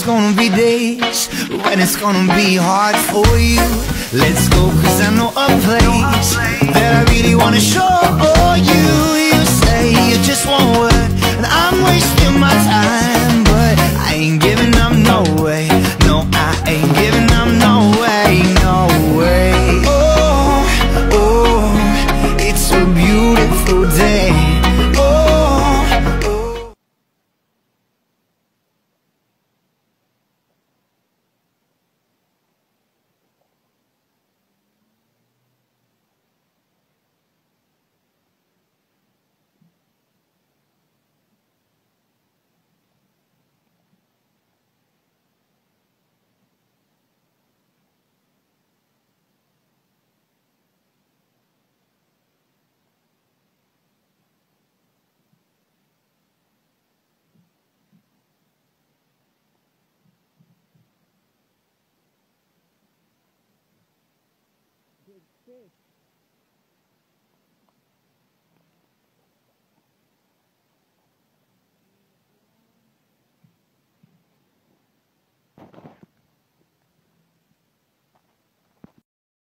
gonna be days when it's gonna be hard for you. Let's go, cause I know a place that I really wanna show you. You say you just want word, and I'm wasting my time, but I ain't giving up, no way. No, I ain't giving up, no way, no way. Oh, oh, it's a beautiful day.